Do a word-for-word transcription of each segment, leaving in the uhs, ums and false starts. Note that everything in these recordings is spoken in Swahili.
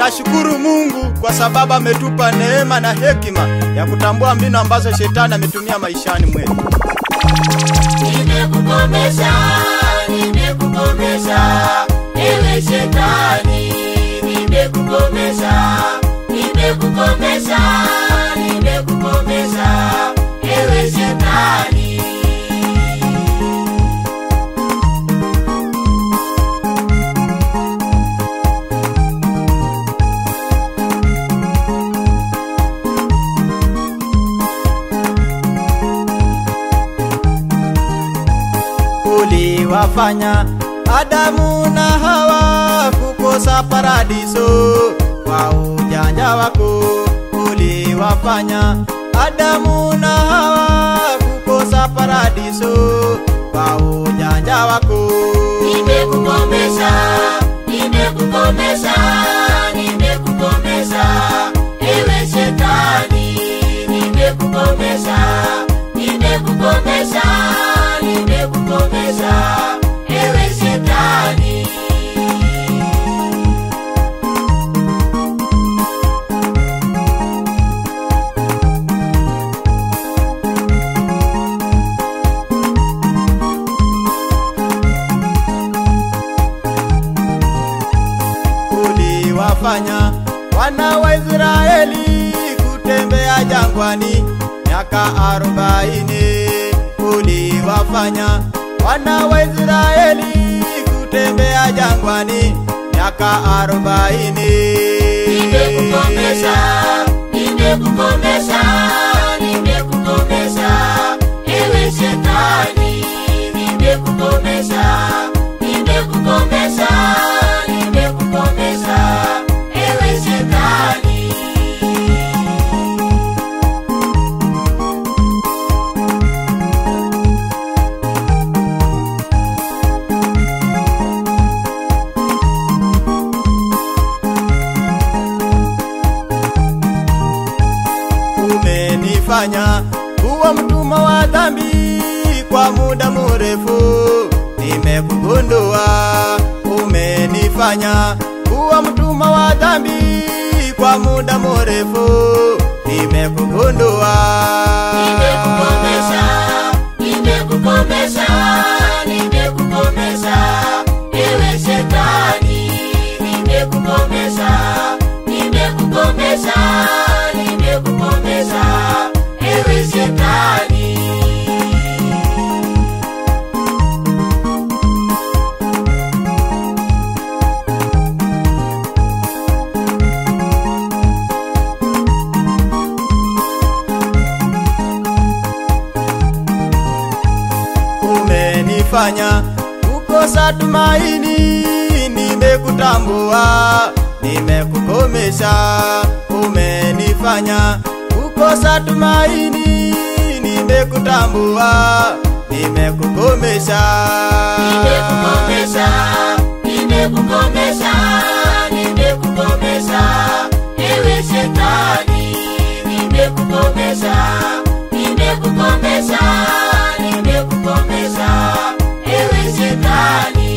Tunashukuru Mungu kwa sababu ametupa neema na hekima ya kutambua mbinu ambazo shetani ametumia maishani mwetu. Nimekukomesha, nimekukomesha, ewe shetani, nimekukomesha, nimekukomesha, nimekukomesha, ewe shetani. Uliwafanya Adamu na Hawa kukosa paradiso kwa ujanja wako. Uliwafanya Adamu na Hawa kukosa paradiso kwa ujanja wako. Nimekukomesha, nimekukomesha, nimekukomesha, ewe shetani, nimekukomesha, nimekukomesha, nimekukomesha, ewe shetani. Uliwafanya wana wa Israeli kutembea jangwani miaka arobaini. Uliwafanya wana wa Israeli kutembea jangwani miaka arobaini. Nimekukomesha, nimekukomesha, nimekukomesha, ewe shetani, nimekukomesha, nimekukomesha, nimekukomesha, ewe shetani. Umenifanya kuwa mtumwa wa dhambi kwa muda mrefu, nimekugundua. Umenifanya kuwa mtumwa wa dhambi kwa muda mrefu, nimekugundua. Nimekukomesha, nimekukomesha, nimekukomesha, ewe shetani, nimekukomesha, nimekukomesha, nimekukomesha, ewe shetani. Umenifanya kukosa tumaini, nimekutambua, nimekukomesha. Umenifanya kukosa tumaini, nimekutambua, nimekukomesha. Nimekukomesha, nimekukomesha, nimekukomesha, ewe shetani, nimekukomesha, nimekukomesha, nimekukomesha, ewe shetani.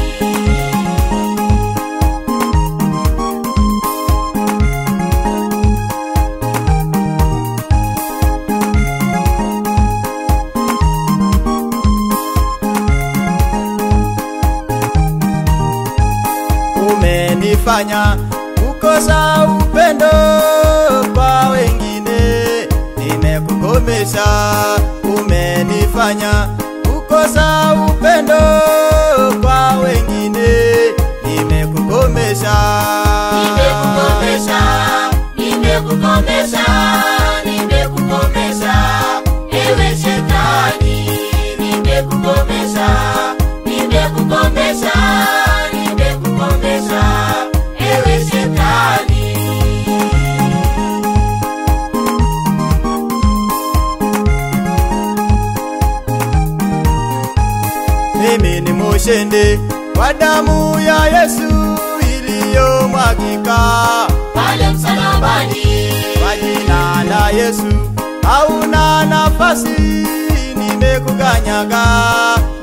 Umenifanya kukosa upendo kwa wengine, nimekukomesha. Umenifanya kukosa upendo kwa wengine, nimekukomesha. Nimekukomesha, nimekukomesha, nimekukomesha, ewe shetani, nimekukomesha, nimekukomesha, nimekukomesha, ewe shetani. Mimi ni mshindi kwa damu ya Yesu iliyomwagika pale msalabani. Kwa jina la Yesu hauna nafasi, nimekukanyaga